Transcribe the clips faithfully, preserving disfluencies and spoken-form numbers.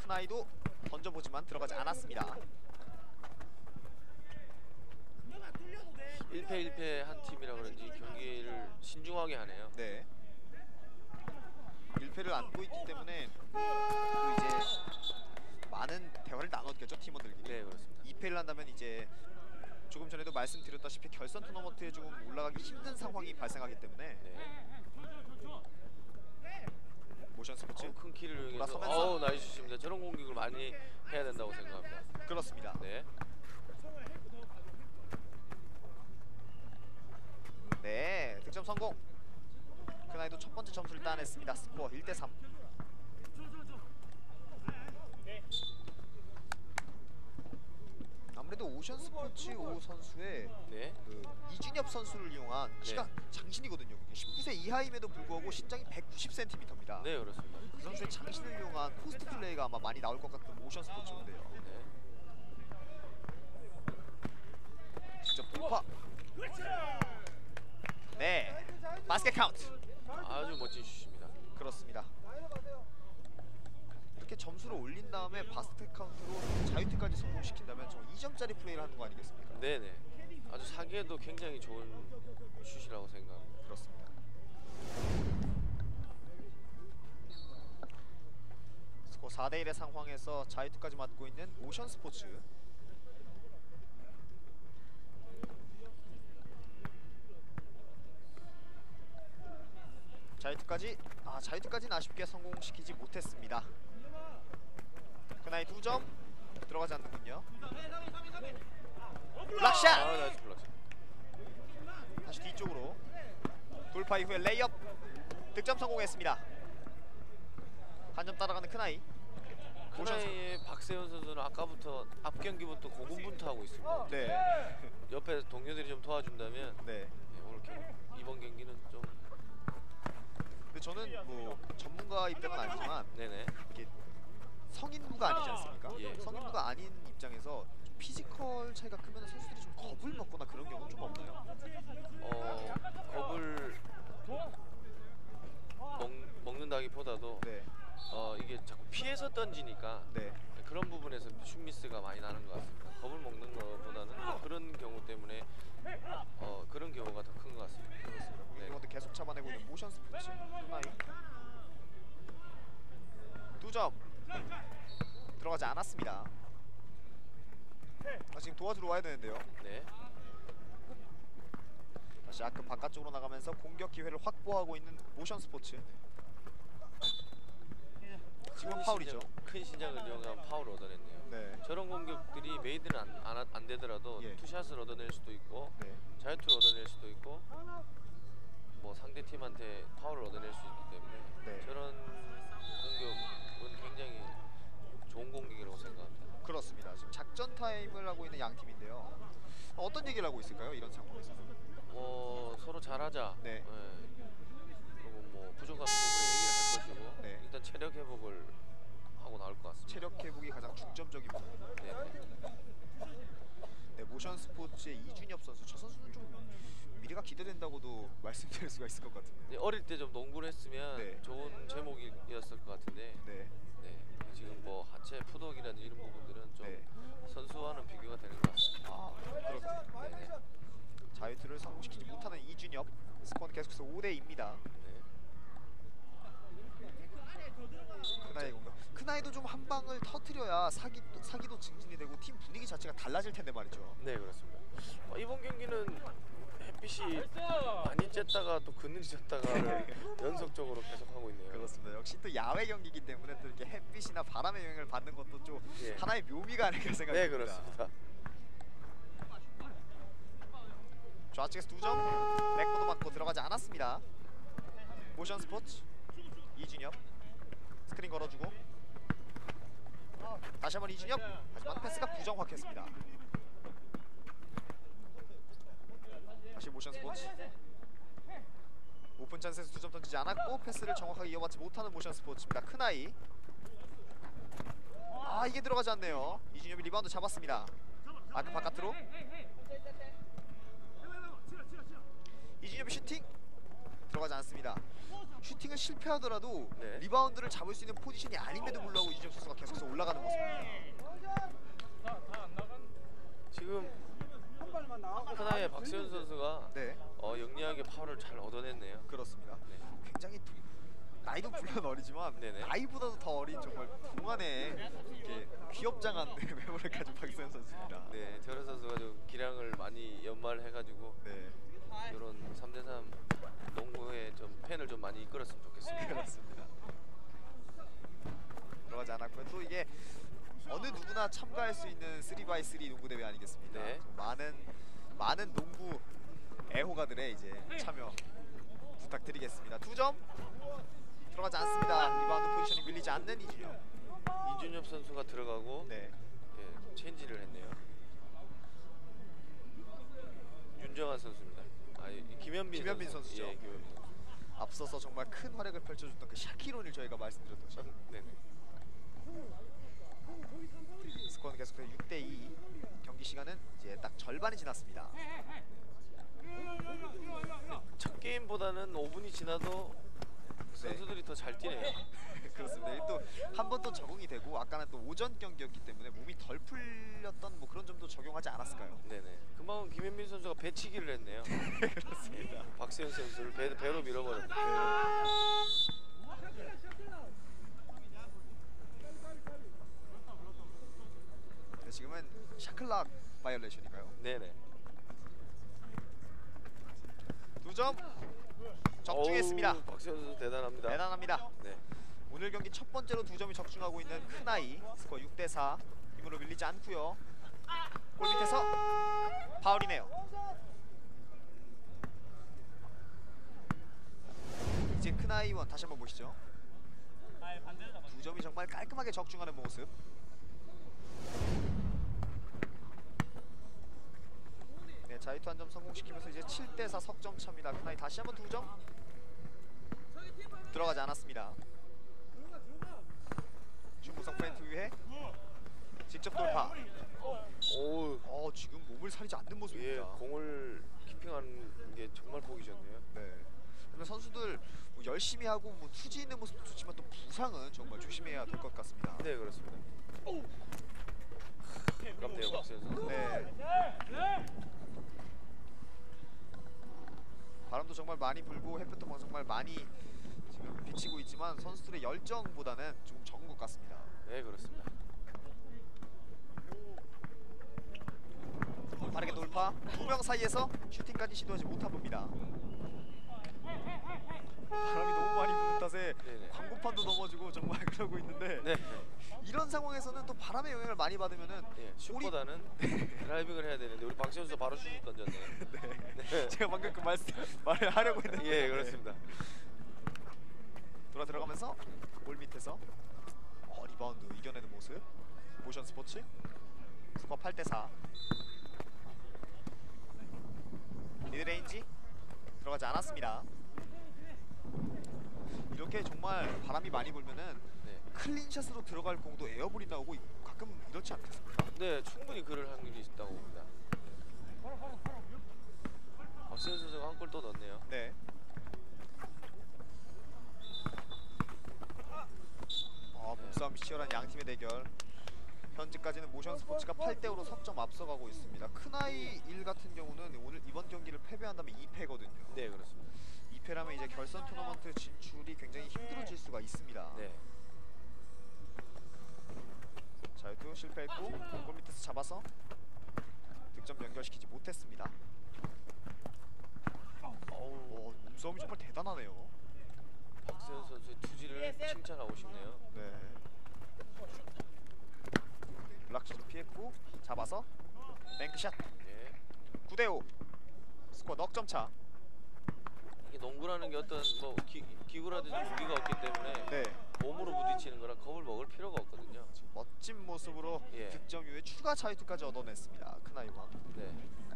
크나이도 던져보지만 들어가지 않았습니다. 일 패 일 패 한 팀이라 그런지 경기를 신중하게 하네요. 네. 일 패를 안고 있기 때문에 또 이제 많은 대화를 나눴겠죠, 팀원들끼리. 네, 그렇습니다. 이 패를 한다면 이제 조금 전에도 말씀드렸다시피 결선 토너먼트에 조금 올라가기 힘든 상황이 발생하기 때문에. 네. 모션 스포츠 어, 큰 키를 이용해서 돌아서면서. 어우, 나이스 슛입니다. 저런 공격을 많이 해야 된다고 생각합니다. 그렇습니다. 네. 네, 득점 성공. 크나이도 첫 번째 점수를 따냈습니다. 스코어 일 대 삼. 아무래도 오션 스포츠 오 선수의 네. 그 이준엽 선수를 이용한 키가 네. 장신이거든요. 십구 세 이하임에도 불구하고 신장이 백구십 센티미터입니다. 네, 그렇습니다. 그 선수의 장신을 이용한 포스트 플레이가 아마 많이 나올 것 같은 오션 스포츠인데요. 네. 직접 돌파. 네, 바스켓 카운트. 아주 멋진 슛입니다. 그렇습니다. 이렇게 점수를 올린 다음에 바스켓 카운트로 자유투까지 성공시킨다면 저 이 점짜리 플레이를 하는 거 아니겠습니까? 네네. 아주 사기에도 굉장히 좋은 슛이라고 생각합니다. 그렇습니다. 스코어 사 대 일의 상황에서 자유투까지 맞고 있는 오션 스포츠. 자유투까지 아 자유투까지는 아쉽게 성공시키지 못했습니다. 크나이 두 점 들어가지 않는군요. 블락샷! 아, 나이스 블락샷. 다시 뒤쪽으로 돌파 이후에 레이업 득점 성공했습니다. 한 점 따라가는 크나이. 크나이의 박세현 선수는 아까부터 앞 경기부터 고군분투하고 있습니다. 네. 옆에 동료들이 좀 도와준다면 네. 네, 오늘 경, 이번 경기는 좀 근데 저는 뭐 전문가 입장은 아니지만 네네. 이게 성인부가 아니지 않습니까? 예. 성인부가 아닌 입장에서 좀 피지컬 차이가 크면 선수들이 좀 겁을 먹거나 그런 경우는 좀 없나요? 어 겁을 먹, 먹는다기보다도 네. 어 이게 자꾸 피해서 던지니까 네. 그런 부분에서 슛미스가 많이 나는 것 같습니다. 겁을 먹는 것보다는 뭐 그런 경우 때문에 어 그런 경우가 더 큰 것 같습니다. 그렇습니다. 공격력도 계속 잡아내고 있는 모션 스포츠 크나이. 두 점 들어가지 않았습니다. 아, 지금 도와주러 와야 되는데요. 네. 다시 아크 바깥쪽으로 나가면서 공격 기회를 확보하고 있는 모션 스포츠. 지금 큰 파울이죠. 신장, 큰 신장을 이용한 파울을 얻어냈네요. 네. 저런 공격들이 메이드는 안, 안, 안 되더라도 예. 투샷을 얻어낼 수도 있고 네. 자유투를 얻어낼 수도 있고 뭐 상대 팀한테 파울을 얻어낼 수 있기 때문에 네. 저런 공격은 굉장히 좋은 공격이라고 생각합니다. 그렇습니다. 지금 작전 타임을 하고 있는 양 팀인데요. 어떤 얘기를 하고 있을까요? 이런 상황에서. 뭐 서로 잘하자. 네. 그리고 뭐 부족한 부분을 얘기를 할 것이고 네. 일단 체력 회복을 하고 나올 것 같습니다. 체력 회복이 가장 중점적인 부분. 네. 네, 모션 스포츠의 이준엽 선수. 저 선수는 좀 미래가 기대된다고도 말씀드릴 수가 있을 것 같은데. 네, 어릴 때 좀 농구를 했으면 네. 좋은 제목이었을 것 같은데 네. 네, 지금 뭐 하체 푸덕이라는 이런 부분들은 좀 네. 선수와는 비교가 되는 것 같습니다. 아, 그렇군요. 네, 네. 자유투를 성공시키지 못하는 이준엽. 스코어는 계속해서 오 대 이입니다. 네. 크나이 공격. 크나이도 좀 한 방을 터트려야 사기 사기도 증진이 되고 팀 분위기 자체가 달라질 텐데 말이죠. 네, 그렇습니다. 어, 이번 경기는 햇빛이 많이 쬐다가 또 그늘이 쬐다가 연속적으로 계속 하고 있네요. 그렇습니다. 역시 또 야외 경기이기 때문에 또 이렇게 햇빛이나 바람의 영향을 받는 것도 좀 예. 하나의 묘미가 아닐까 생각합니다. 네, 그렇습니다. 좌측에서 두 점, 백보드 맞고 들어가지 않았습니다. 모션 스포츠 이준엽 스크린 걸어주고 다시 한번 이준엽. 하지만 패스가 부정확했습니다. 다시 모션 스포츠. 오픈 찬스에서 두 점 던지지 않았고 패스를 정확하게 이어받지 못하는 모션 스포츠입니다. 크나이. 아, 이게 들어가지 않네요. 이준엽이 리바운드 잡았습니다. 아크 바깥으로. 이준엽이 슈팅 들어가지 않습니다. 슈팅을 실패하더라도 네. 리바운드를 잡을 수 있는 포지션이 아님에도 불구하고 이준엽 선수가 계속해서 올라가 파워를 잘 얻어냈네요. 그렇습니다. 네. 굉장히 도, 나이도 물론 어리지만 네네. 나이보다도 더 어린 정말 동안에 이렇게 귀엽장한 외모를 가진 박세현 선수입니다. 네, 태호라 선수가 좀 기량을 많이 연말해가지고 네. 이런 삼 대 삼 농구에 좀 팬을 좀 많이 이끌었으면 좋겠습니다. 그렇습니다. 들어가지 않았고요. 또 이게 어느 누구나 참가할 수 있는 쓰리 바이 쓰리 농구 대회 아니겠습니까? 네. 많은 많은 농구 애호가들의 이제 참여 부탁드리겠습니다. 두 점 들어가지 않습니다. 리바운드 포지션이 밀리지 않는 이준혁. 이준엽 선수가 들어가고 네. 예, 체인지를 했네요. 윤정환 선수입니다. 아, 이- 김현빈, 김현빈 선수. 선수죠. 예, 김현빈 선수. 앞서서 정말 큰 활약을 펼쳐줬던 그 샤키론을 저희가 말씀드렸던 네네. 스코어는 계속해서 육 대 이. 경기 시간은 이제 딱 절반이 지났습니다. 첫 게임보다는 오 분이 지나도 선수들이 더 잘 뛰네요. 그렇습니다. 또 한 번 더 적응이 되고 아까는 또 오전 경기였기 때문에 몸이 덜 풀렸던 뭐 그런 점도 적용하지 않았을까요? 네네. 금방 김현빈 선수가 배치기를 했네요. 그렇습니다. 박세현 선수를 배, 배로 밀어버렸네요. 네, 지금은 샤클락 바이올레이션인가요? 네네. 두 점 적중했습니다. 어우, 박세현 선수 대단합니다. 대단합니다. 네. 오늘 경기 첫 번째로 두 점이 적중하고 있는 큰아이. 스코어 육 대 사. 힘으로 밀리지 않고요. 골 밑에서 파울이네요. 이제 큰아이원 다시 한번 보시죠. 두 점이 정말 깔끔하게 적중하는 모습. 네, 자유투 한 점 성공시키면서 이제 칠 대 사 석점 차입니다. 큰아이 다시 한번 두 점 들어가지 않았습니다. 준무성 페인트 위에 직접 돌파. 오, 어, 지금 몸을 사리지 않는 예, 모습입니다. 공을 키핑하는 게 정말 보기 좋네요. 네. 그러면 선수들 뭐 열심히 하고 뭐 투지 있는 모습도 좋지만 또 부상은 정말 조심해야 될 것 같습니다. 네, 그렇습니다. 아깝네요, 박세현 선수. 네. 바람도 정말 많이 불고 햇볕도 뭐 정말 많이 지금 비치고 있지만 선수들의 열정보다는 조금 적은 것 같습니다. 네, 그렇습니다. 빠르게 돌파. 두 명 사이에서 슈팅까지 시도하지 못한 겁니다. 바람이 너무 많이 부는 탓에 네네. 광고판도 넘어지고 정말 그러고 있는데 네, 이런 상황에서는 또 바람의 영향을 많이 받으면은 네, 슛보다는 드라이빙을 해야 되는데 우리 박세현 선수 바로 슛을 던졌네요. 네. 제가 방금 그 말씀 말을 하려고 했는데 예, 그렇습니다. 돌아 들어가면서 골 밑에서 어, 리바운드 이겨내는 모습. 모션 스포츠 스코어 팔 대 사. 미드레인지 들어가지 않았습니다. 이렇게 정말 바람이 많이 불면은 네. 클린샷으로 들어갈 공도 에어볼이 나오고 가끔 이렇지 않겠습니까? 네, 충분히 그럴 확률이 있다고 봅니다. 박세현 선수가 한 골 또 넣었네요. 네. 아, 몸싸움이 치열한 양 팀의 대결. 현재까지는 모션 스포츠가 팔 대 오로 석점 앞서가고 있습니다. 큰아이 일 같은 경우는 오늘 이번 경기를 패배한다면 이 패거든요. 네, 그렇습니다. 이 패라면 이제 결선 토너먼트 진출이 굉장히 힘들어질 수가 있습니다. 네. 자유투 실패했고 골 밑에서 잡아서 득점 연결시키지 못했습니다. 어우, 오, 몸싸움이 정말 대단하네요. 박세현 선수의 투지를 칭찬하고 싶네요. 네. 블락샷을 피했고 잡아서 뱅크샷. 네. 구 대 오. 스코어 넉 점 차. 이게 농구라는 게 어떤 뭐 기, 기구라든지 무기가 없기 때문에 네. 몸으로 부딪히는 거라 겁을 먹을 필요가 없거든요. 멋진 모습으로 예. 득점 이후에 추가 자유투까지 얻어냈습니다. 큰아이와. 네.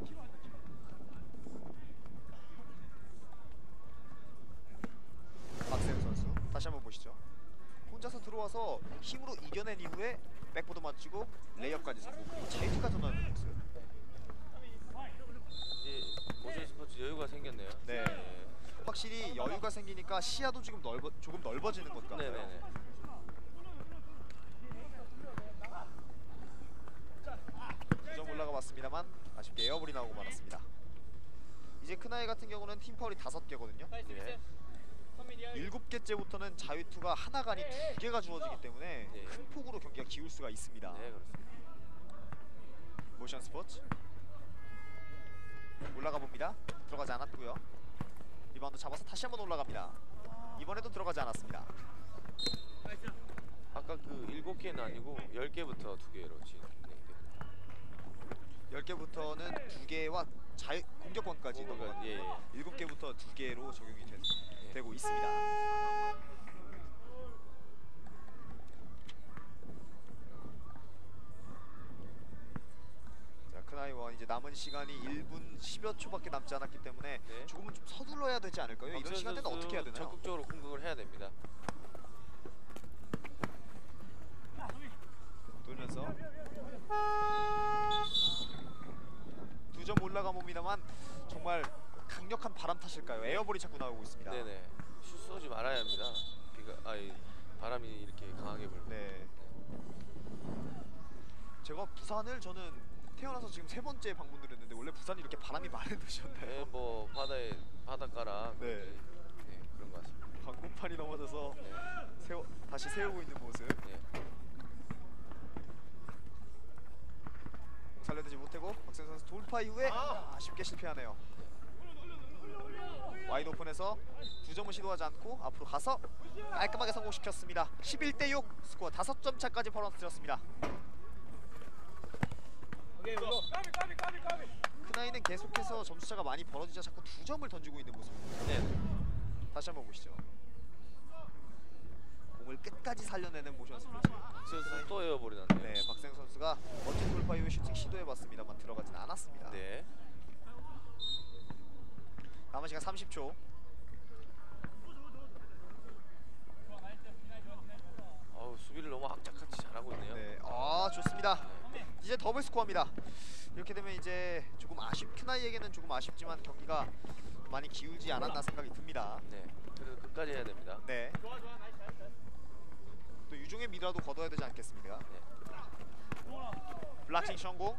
박세현 선수 다시 한번 보시죠. 혼자서 들어와서 힘으로 이겨낸 이후에 백보드 맞추고 레이업까지 성공. 그리고 자유투까지 얻어내는 모습. 이제 모션 스포츠 여유가 생겼네요. 네. 확실히 여유가 생기니까 시야도 지금 넓어 조금 넓어지는 것 같아요. 네네네. 두 점 올라가 봤습니다만 아쉽게 에어볼이 나오고 말았습니다. 이제 크나이 같은 경우는 팀 파울이 다섯 개거든요. 예. 일곱 개째부터는 자유투가 하나가 아닌 두 개가 주어지기 때문에 예. 큰 폭으로 경기가 기울 수가 있습니다. 네, 그렇습니다. 모션 스포츠 올라가 봅니다. 들어가지 않았고요. 리바운드 잡아서 다시 한번 올라갑니다. 이번에도 들어가지 않았습니다. 아까 그 일곱 개는 아니고 열 개부터 두 개로 지금 진행됩니다. 열 개부터는 두 개와 자유 공격권까지 넘어간 예, 예. 일곱 개부터 두 개로 적용이 되, 예. 되고 있습니다. 자, 크나이원 이제 남은 시간이 일 분 십여 초밖에 남지 않았기 때문에 네. 조금은 좀 서둘러야 되지 않을까요? 이런 시간대는 선수 어떻게 해야 되나요? 적극적으로 공격을 해야 됩니다. 돌면서 두 점 올라가 봅니다만 정말 강력한 바람 탓일까요? 에어볼이 자꾸 나오고 있습니다. 네네. 슛 쏘지 말아야 합니다. 비가 아니 바람이 이렇게 강하게 불고. 네. 제가 부산을 저는 태어나서 지금 세 번째 방문을 했는데 원래 부산이 이렇게 바람이 많은 도시였나요? 네, 뭐 바다에 바닷가랑 네. 네, 그런 것 같습니다. 광고판이 넘어져서 네. 세워, 다시 세우고 있는 모습. 네. 살려내지 못하고 박sen 선수 돌파 이후에 아쉽게 실패하네요. 와이드 오픈에서 두 점을 시도하지 않고 앞으로 가서 깔끔하게 성공시켰습니다. 십일 대 육 스코어 다섯 점 차까지 벌어뜨렸습니다. 크나이는 계속해서 점수차가 많이 벌어지자 자꾸 두 점을 던지고 있는 모습입니다. 네. 다시 한번 보시죠. 공을 끝까지 살려내는 모션 스포츠. 선수 또 에어볼이 났네요. 네, 박생 선수가 멋진 돌파 이후에 슈팅 시도해봤습니다만 들어가진 않았습니다. 네. 남은 시간 삼십 초. 어우, 수비를 너무 악착같이 잘하고 있네요. 네, 아 좋습니다. 이제 더블 스코어입니다. 이렇게 되면 이제 조금 아쉽 크나이에게는 조금 아쉽지만 경기가 많이 기울지 않았나 생각이 듭니다. 네. 그래도 끝까지 해야 됩니다. 네. 또 유종의 미라도 거둬야 되지 않겠습니까? 네. 블락킹 성공.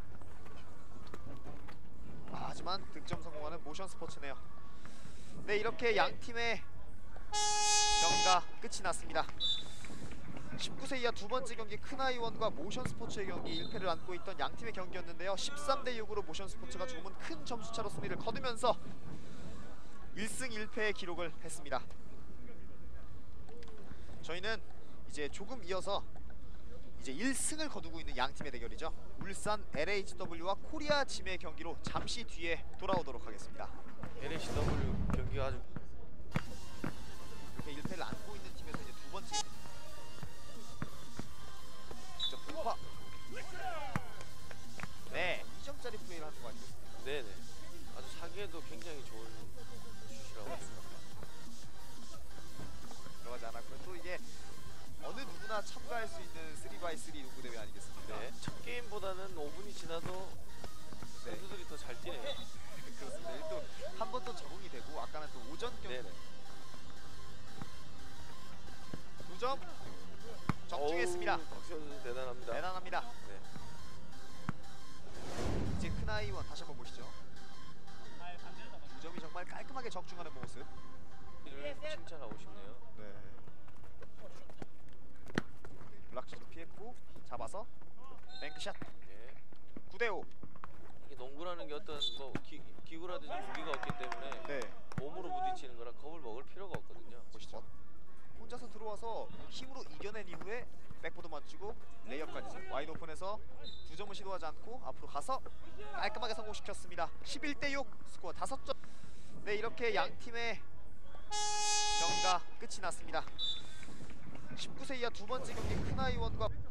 아, 하지만 득점 성공하는 모션 스포츠네요. 네, 이렇게 양 팀의 경기가 끝이 났습니다. 십구 세 이하 두 번째 경기 크나이원과 모션 스포츠의 경기 일 패를 안고 있던 양 팀의 경기였는데요. 십삼 대 육으로 모션 스포츠가 조금은 큰 점수차로 승리를 거두면서 일 승 일 패의 기록을 했습니다. 저희는 이제 조금 이어서 이제 일 승을 거두고 있는 양 팀의 대결이죠. 울산 엘에이치더블유와 코리아 짐의 경기로 잠시 뒤에 돌아오도록 하겠습니다. 엘에이치더블유 경기가 아주 이렇게 일 패를 안고 있는 팀에서 이제 두 번째 득점 돌파. 네, 이 점짜리 플레이를 하는 거 아니겠습니까? 네네. 아주 사기에도 굉장히 좋은 슛이라고 생각합니다. 들어가지 않았고요. 또 이게 어느 누구나 참가할 수 있는 쓰리 바이 쓰리 농구 대회 아니겠습니까? 네. 첫 게임보다는 오 분이 지나도 네. 선수들이 더 잘 뛰네요. 그렇습니다. 또 한 번 또 적응이 되고 아까는 또 오전 경기 네네. 두 점 적중했습니다. 박시현 선수 대단합니다. 대단합니다. 네. 이제 크나이원 다시 한번 보시죠. 두 점이 정말 깔끔하게 적중하는 모습. 이를 칭찬하고 싶네요. 네. 블락샷을 피했고 잡아서 뱅크샷. 네. 구 대 오. 이게 농구라는 게 어떤 뭐 기, 기구라든지 무기가 없기 때문에 네. 몸으로 부딪히는 거라 겁을 먹을 필요가 없거든요. 보시죠. 혼자서 들어와서 힘으로 이겨낸 이후에 백보드 맞추고 레이업까지 와이드 오픈에서 두 점을 시도하지 않고 앞으로 가서 깔끔하게 성공시켰습니다. 십일 대 육 스코어 다섯 점. 네, 이렇게 양 팀의 경기가 끝이 났습니다. 십구 세 이하 두 번째 경기 크나이원과